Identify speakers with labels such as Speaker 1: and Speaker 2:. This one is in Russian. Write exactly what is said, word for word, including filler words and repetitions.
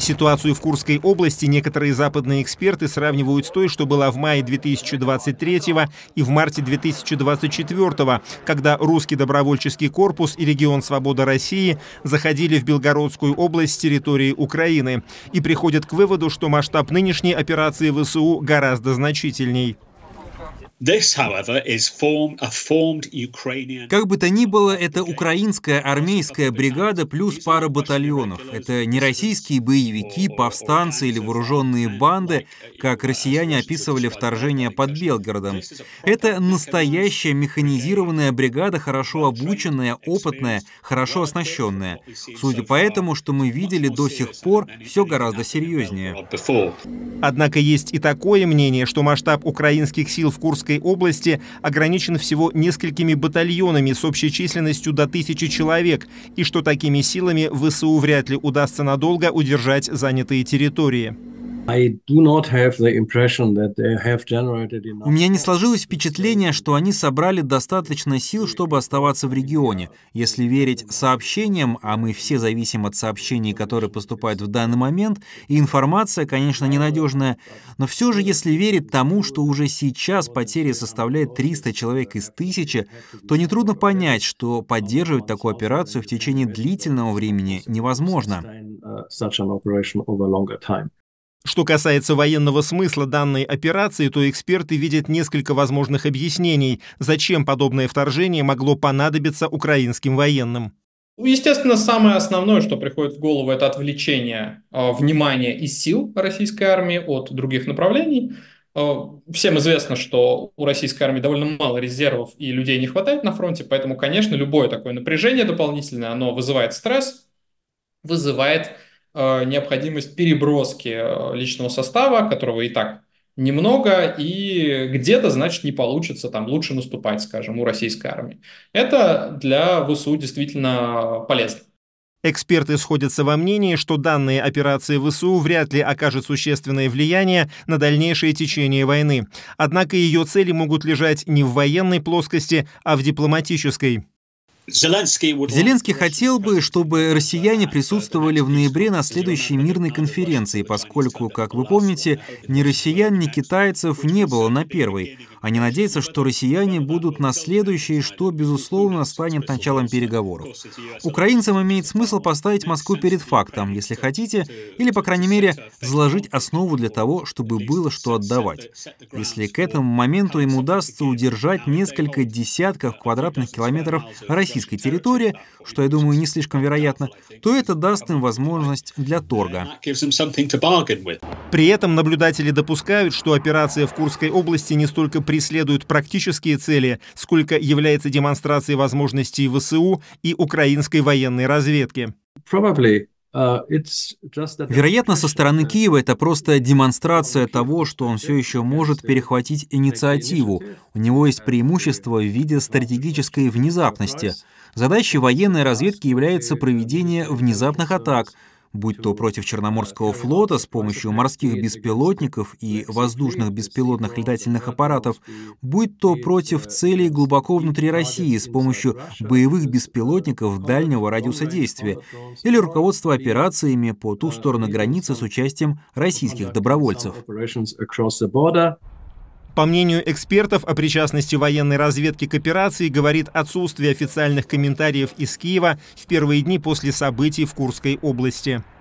Speaker 1: Ситуацию в Курской области некоторые западные эксперты сравнивают с той, что была в мае две тысячи двадцать третьего и в марте две тысячи двадцать четвёртого, когда русский добровольческий корпус и регион «Свобода России» заходили в Белгородскую область с территории Украины и приходят к выводу, что масштаб нынешней операции ВСУ гораздо значительней.
Speaker 2: Как бы то ни было, это украинская армейская бригада плюс пара батальонов. Это не российские боевики, повстанцы или вооруженные банды, как россияне описывали вторжение под Белгородом. Это настоящая механизированная бригада, хорошо обученная, опытная, хорошо оснащенная. Судя по этому, что мы видели до сих пор, все гораздо серьезнее.
Speaker 1: Однако есть и такое мнение, что масштаб украинских сил в Курской области ограничен всего несколькими батальонами с общей численностью до тысячи человек, и что такими силами ВСУ вряд ли удастся надолго удержать занятые территории.
Speaker 2: У меня не сложилось впечатление, что они собрали достаточно сил, чтобы оставаться в регионе. Если верить сообщениям, а мы все зависим от сообщений, которые поступают в данный момент, и информация, конечно, ненадежная, но все же, если верить тому, что уже сейчас потери составляют триста человек из тысячи, то нетрудно понять, что поддерживать такую операцию в течение длительного времени невозможно.
Speaker 1: Что касается военного смысла данной операции, то эксперты видят несколько возможных объяснений, зачем подобное вторжение могло понадобиться украинским военным.
Speaker 3: Естественно, самое основное, что приходит в голову, это отвлечение э, внимания и сил российской армии от других направлений. Э, всем известно, что у российской армии довольно мало резервов и людей не хватает на фронте, поэтому, конечно, любое такое напряжение дополнительное, оно вызывает стресс, вызывает необходимость переброски личного состава, которого и так немного, и где-то, значит, не получится там лучше наступать, скажем, у российской армии. Это для ВСУ действительно полезно.
Speaker 1: Эксперты сходятся во мнении, что данные операции ВСУ вряд ли окажут существенное влияние на дальнейшее течение войны. Однако ее цели могут лежать не в военной плоскости, а в дипломатической.
Speaker 2: Зеленский хотел бы, чтобы россияне присутствовали в ноябре на следующей мирной конференции, поскольку, как вы помните, ни россиян, ни китайцев не было на первой. Они надеются, что россияне будут на следующей, что, безусловно, станет началом переговоров. Украинцам имеет смысл поставить Москву перед фактом, если хотите, или, по крайней мере, заложить основу для того, чтобы было что отдавать. Если к этому моменту им удастся удержать несколько десятков квадратных километров российской территории, что, я думаю, не слишком вероятно, то это даст им возможность для торга.
Speaker 1: При этом наблюдатели допускают, что операция в Курской области не столько преследует практические цели, сколько является демонстрацией возможностей ВСУ и украинской военной разведки.
Speaker 2: Вероятно, со стороны Киева это просто демонстрация того, что он все еще может перехватить инициативу. У него есть преимущество в виде стратегической внезапности. Задачей военной разведки является проведение внезапных атак, будь то против Черноморского флота с помощью морских беспилотников и воздушных беспилотных летательных аппаратов, будь то против целей глубоко внутри России с помощью боевых беспилотников дальнего радиуса действия, или руководство операциями по ту сторону границы с участием российских добровольцев.
Speaker 1: По мнению экспертов, о причастности военной разведки к операции говорит отсутствие официальных комментариев из Киева в первые дни после событий в Курской области.